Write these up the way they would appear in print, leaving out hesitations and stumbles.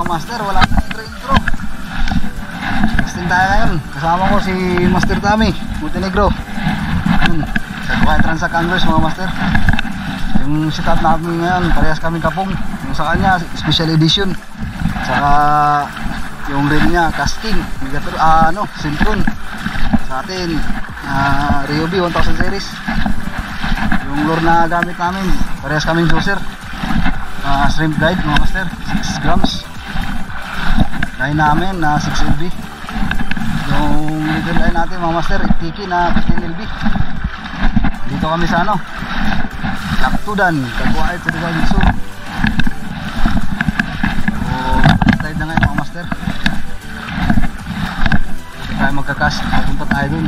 mga master, wala na intro. Testing tayo ngayon. Kasama ko si Master Tommy Montenegro. Sa Buhay Transac Anglers mga master. Yung setup namin ngayon, parehas kami kapong. Yung sa kanya, special edition. Saka yung reel niya, casting, Syntron. Sa atin, Ryobi 1000 series. Yung lure na gamit namin, parehas kaming juicer. Shrimp guide mga master, 6 grams. Line namin na 6 lb. Yung middle line natin mga master, tiki na 15 lb. Dito kami sa Laktudan, Kaguay, Tudugan, Isu. Tide na ngayon mga master. Hindi tayo magkakas, pupunta tayo dun.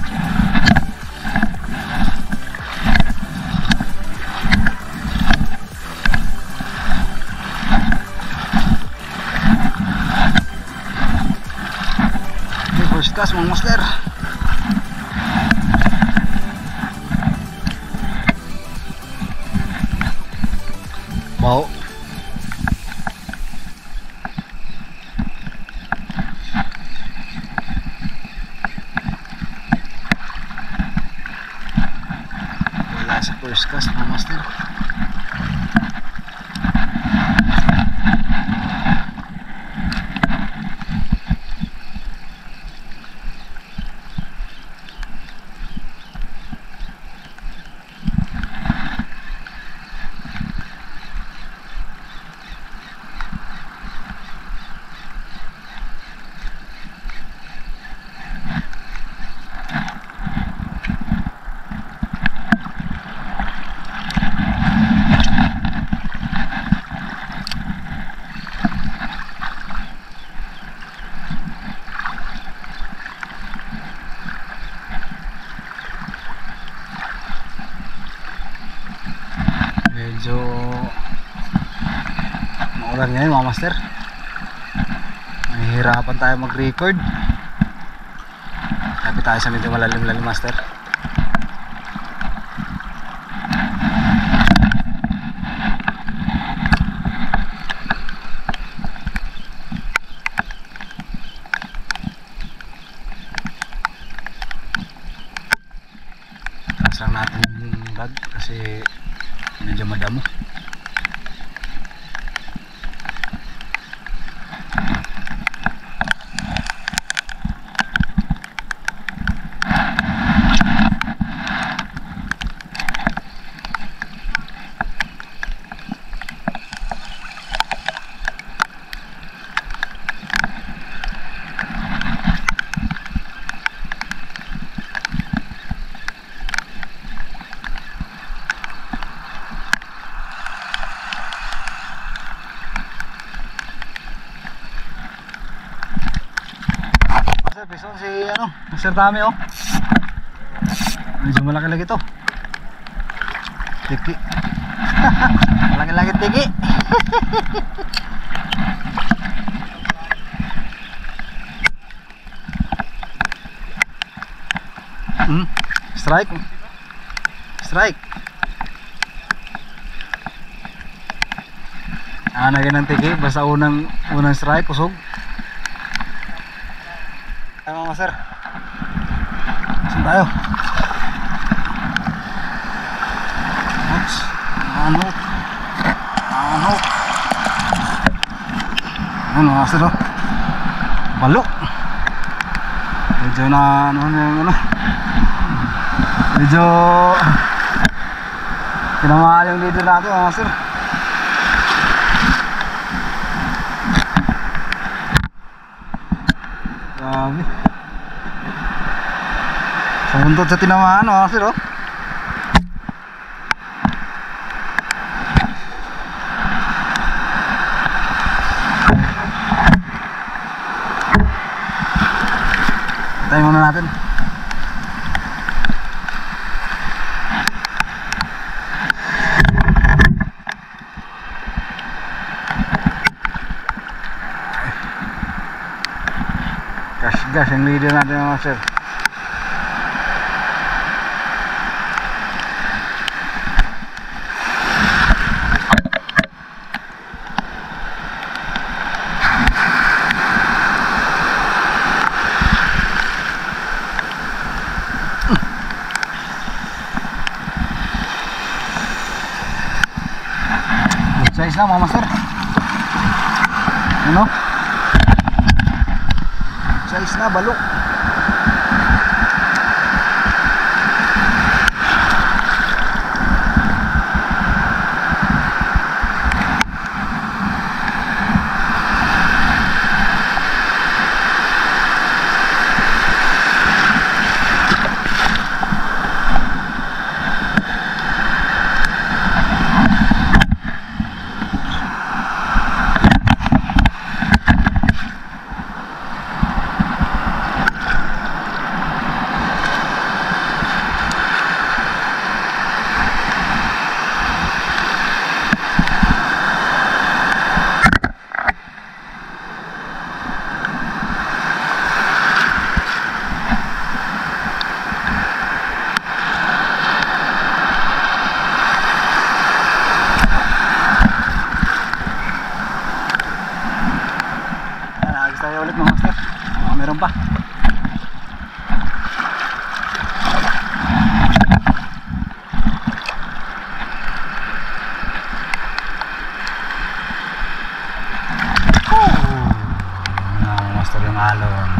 First cast mga master. Bau. Wala sa first cast mga master. Medyo maulan ngayon mga master. Mahihirapan tayo mag-record. Sabi tayo sa medyo malalim-lalim master. Taas lang natin yung bag kasi medyo madamo. Bison si Master Tommy medyo malaki lagi to tiki. Malaki lagi tiki. Strike ganang tiki basta unang strike kusog. Mga sir, saan tayo? Ano mga sir, balo. Medyo na medyo pinamahal yung leader natin mga sir. Grabe. Sumuntot sa tinamaan mga sir Tayo muna natin. Gas yang leader natin mga sir. na mga master. Ano? Size na balok. Tayo ulit mga master. Meron pa. Mga master yung alon.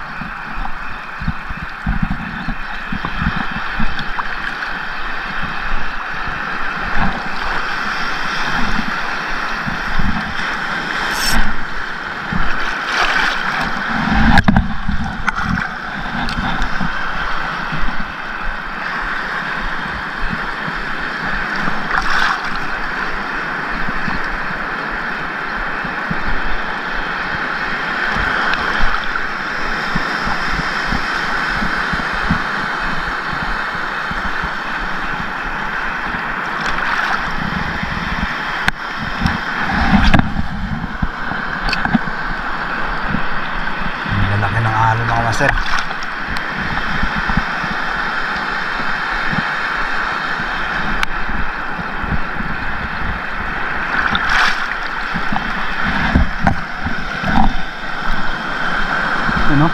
Mga master. Ano?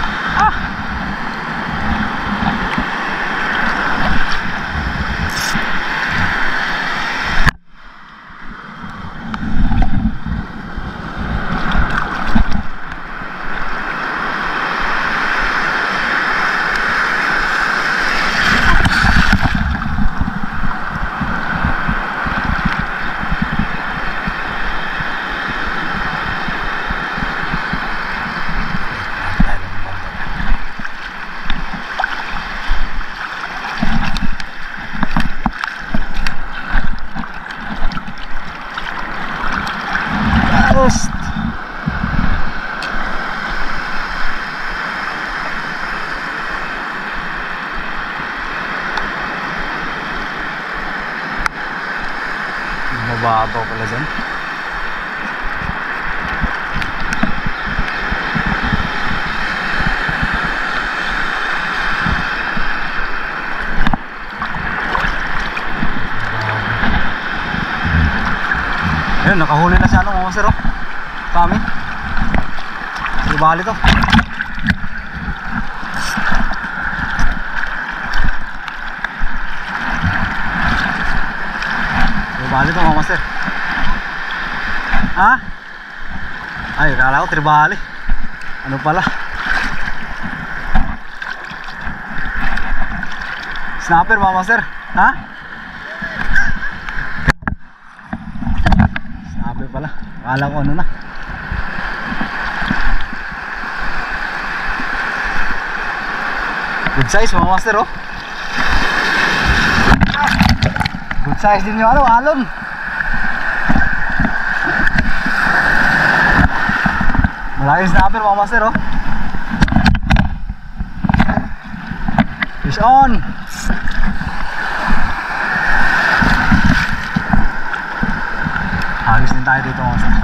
Mababaw pala dyan. Ayun, nakahuli na si ano mga master, oh. Kami. Di bali to. Tribali to mga master. Ha? Ay, kala ko tribali. Ano pala? Snapper mga master. Ha? Snapper pala. Kala ko ano na. Good size mga master, oh. Good size din yung ano, alon. Malaking snapper mga master, oh. Fish on. Hagis din tayo dito mga master.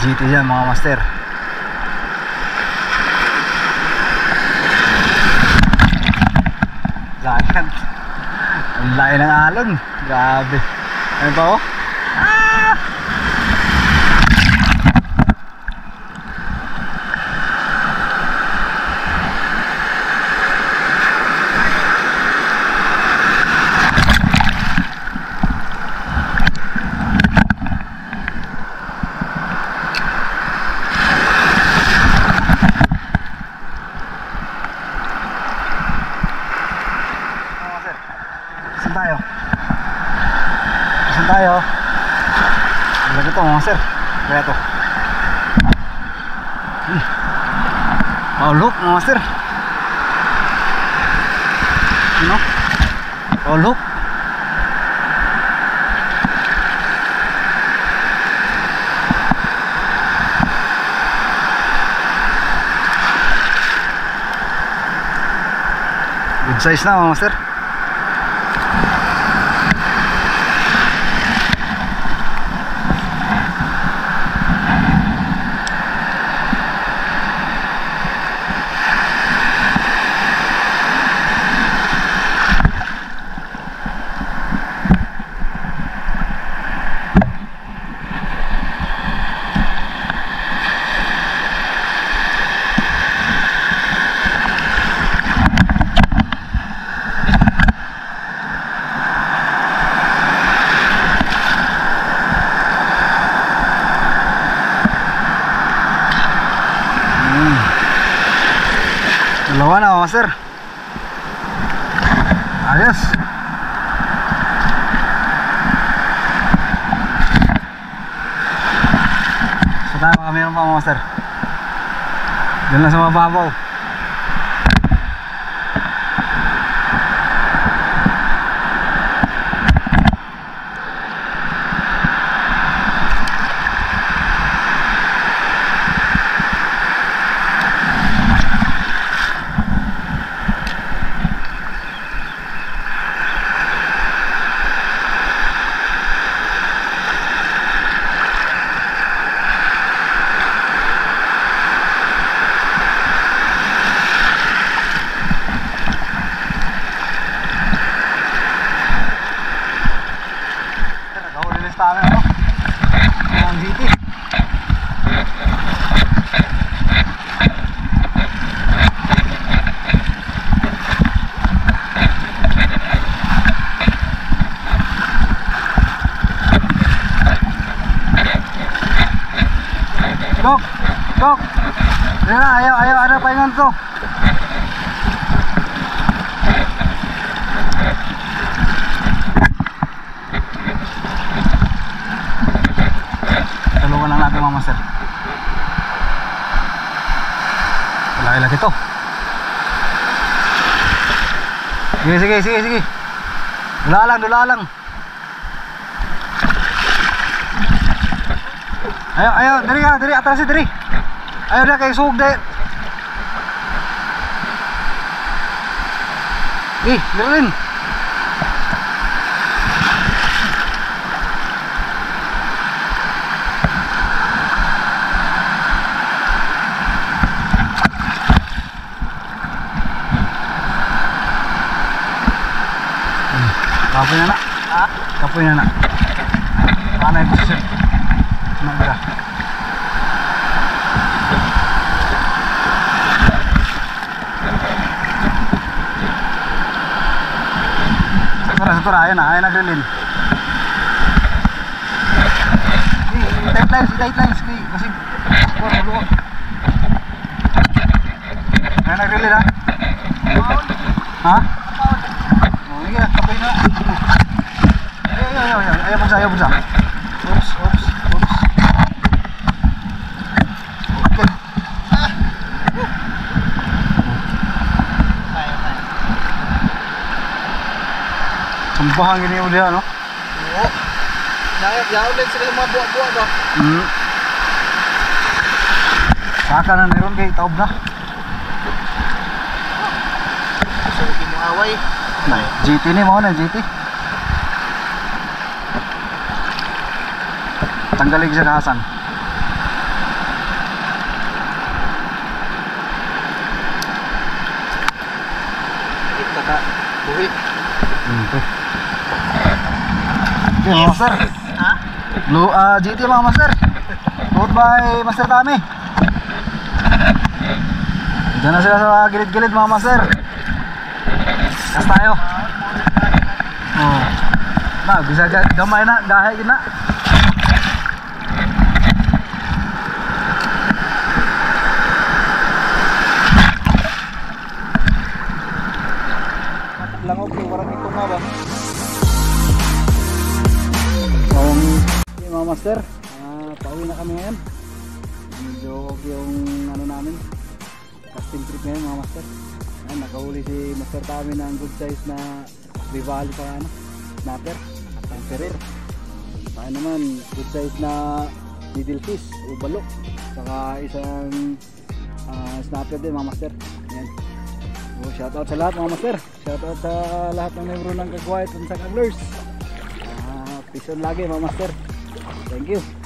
GT dyan mga master. Lakad. Ang laki ng alon. Grabe. Ano ba oh? Saan tayo? Lagi ito mga sir. Kaya ito. Oh look mga sir. Ano? Oh look. Good size na mga sir. Dalawa na mga sir. Ayos. So tayo kami ng mga sir. Diyan lang sa mababaw. Tayo no? Ang GT. Dok, dok. Ayaw ada paingan to. Tulungan lang natin mga master. Laki-laki to. Sige. Dula lang. Ayo, diri atas diri. Ayo dah kayak sug deh. Dirin. Kapoy na na. Ano yung position? Nagra. Satura, ayun na nagrilin. Tight lines, kasi luwag. Ayun nagrilin ha? Ha? Sige, kapoy na. Ayaw pagsa. Oops. Okay. Sambahan gini mo diyan, no? Oo. Yaw din sila yung mga buwa-buwa ba? Saka na meron kay taob na. So, hindi mo away. GT ni mo na, GT. Tanggalig siya kahasan. Saka buhi. Okay. Okay mga master. Ha? Blue GT mga master. Towed by Master Tami. Diyan na sila sa gilid-gilid mga master. Kas tayo. Oh. Na, bisa gamay na, gahay na. Langog yung parang ito nga ba? Okay mga master, pauwi na kami ngayon. Medyo okay yung ano namin, casting trip ngayon mga master. Ayan, nakahuli si Master Tami ng good size na Rivali pa ano, snapper at ang Ferrer. Saka naman good size na middle fish o balok. Saka isang snapper din mga master. Ayan. So, shoutout sa lahat mga master. Shoutout sa lahat ng membro ng Kagway at sa Anglers. Peace on lagi mga master. Thank you.